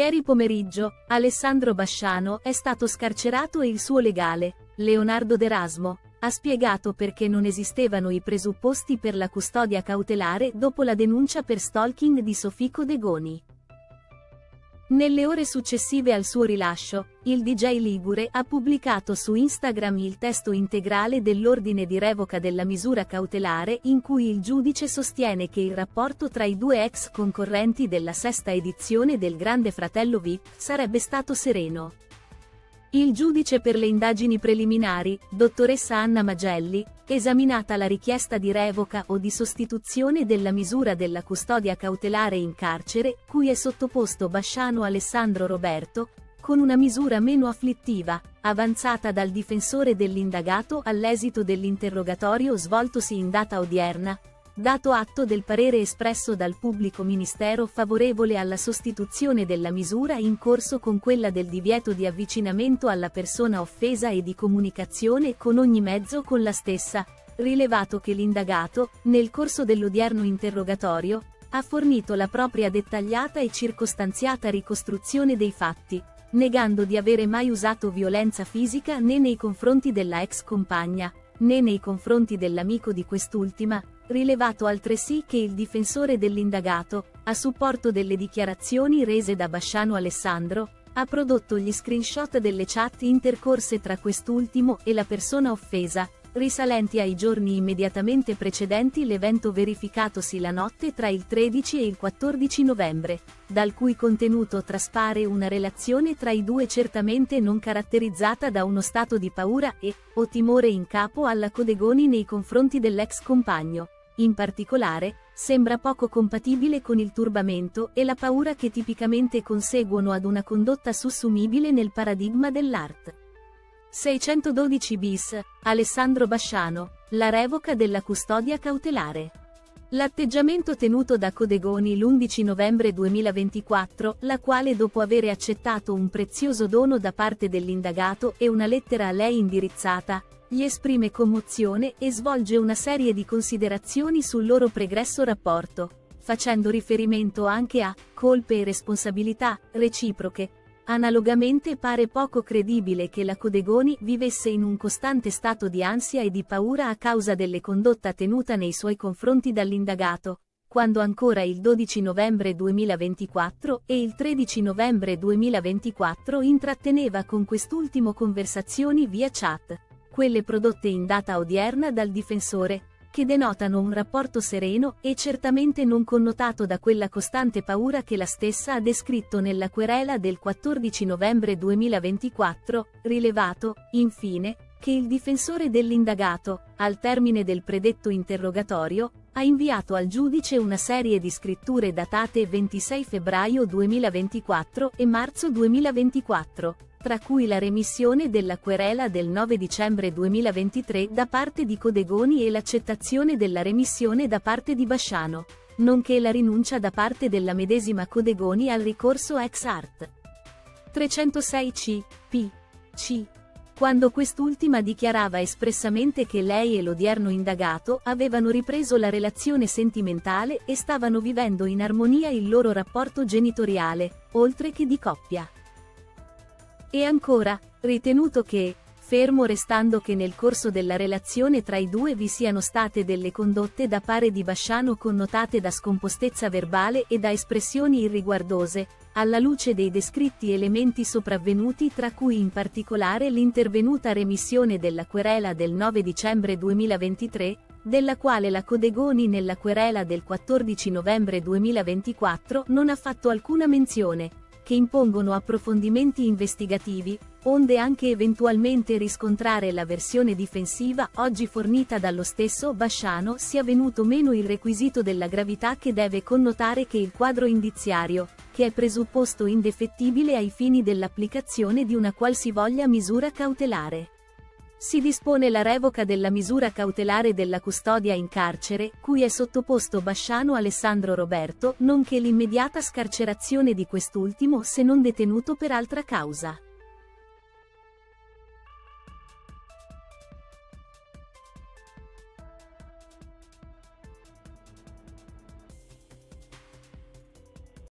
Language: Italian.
Ieri pomeriggio, Alessandro Basciano è stato scarcerato e il suo legale, Leonardo D'Erasmo, ha spiegato perché non esistevano i presupposti per la custodia cautelare dopo la denuncia per stalking di Sofico De Goni. Nelle ore successive al suo rilascio, il DJ ligure ha pubblicato su Instagram il testo integrale dell'ordine di revoca della misura cautelare in cui il giudice sostiene che il rapporto tra i due ex concorrenti della sesta edizione del Grande Fratello VIP sarebbe stato sereno. Il giudice per le indagini preliminari, dottoressa Anna Magelli, esaminata la richiesta di revoca o di sostituzione della misura della custodia cautelare in carcere, cui è sottoposto Basciano Alessandro Roberto, con una misura meno afflittiva, avanzata dal difensore dell'indagato all'esito dell'interrogatorio svoltosi in data odierna, dato atto del parere espresso dal pubblico ministero favorevole alla sostituzione della misura in corso con quella del divieto di avvicinamento alla persona offesa e di comunicazione con ogni mezzo con la stessa, rilevato che l'indagato, nel corso dell'odierno interrogatorio, ha fornito la propria dettagliata e circostanziata ricostruzione dei fatti, negando di avere mai usato violenza fisica né nei confronti della ex compagna, né nei confronti dell'amico di quest'ultima, rilevato altresì che il difensore dell'indagato, a supporto delle dichiarazioni rese da Basciano Alessandro, ha prodotto gli screenshot delle chat intercorse tra quest'ultimo e la persona offesa, risalenti ai giorni immediatamente precedenti l'evento verificatosi la notte tra il 13 e il 14 novembre, dal cui contenuto traspare una relazione tra i due certamente non caratterizzata da uno stato di paura o timore in capo alla Codegoni nei confronti dell'ex compagno. In particolare, sembra poco compatibile con il turbamento e la paura che tipicamente conseguono ad una condotta sussumibile nel paradigma dell'art. 612 bis, Alessandro Basciano, la revoca della custodia cautelare. L'atteggiamento tenuto da Codegoni l'11 novembre 2024, la quale dopo avere accettato un prezioso dono da parte dell'indagato e una lettera a lei indirizzata, gli esprime commozione e svolge una serie di considerazioni sul loro pregresso rapporto, facendo riferimento anche a colpe e responsabilità reciproche. Analogamente pare poco credibile che la Codegoni vivesse in un costante stato di ansia e di paura a causa delle condotta tenuta nei suoi confronti dall'indagato, quando ancora il 12 novembre 2024 e il 13 novembre 2024 intratteneva con quest'ultimo conversazioni via chat, quelle prodotte in data odierna dal difensore, che denotano un rapporto sereno e certamente non connotato da quella costante paura che la stessa ha descritto nella querela del 14 novembre 2024, rilevato, infine, che il difensore dell'indagato, al termine del predetto interrogatorio, ha inviato al giudice una serie di scritture datate 26 febbraio 2024 e marzo 2024, tra cui la remissione della querela del 9 dicembre 2023 da parte di Codegoni e l'accettazione della remissione da parte di Basciano, nonché la rinuncia da parte della medesima Codegoni al ricorso ex art. 306 c. Quando quest'ultima dichiarava espressamente che lei e l'odierno indagato avevano ripreso la relazione sentimentale e stavano vivendo in armonia il loro rapporto genitoriale, oltre che di coppia. E ancora, ritenuto che, fermo restando che nel corso della relazione tra i due vi siano state delle condotte da parte di Basciano connotate da scompostezza verbale e da espressioni irriguardose, alla luce dei descritti elementi sopravvenuti tra cui in particolare l'intervenuta remissione della querela del 9 dicembre 2023, della quale la Codegoni nella querela del 14 novembre 2024 non ha fatto alcuna menzione, che impongono approfondimenti investigativi, onde anche eventualmente riscontrare la versione difensiva oggi fornita dallo stesso Basciano sia venuto meno il requisito della gravità che deve connotare che il quadro indiziario, che è presupposto indefettibile ai fini dell'applicazione di una qualsivoglia misura cautelare. Si dispone la revoca della misura cautelare della custodia in carcere, cui è sottoposto Basciano Alessandro Roberto, nonché l'immediata scarcerazione di quest'ultimo se non detenuto per altra causa.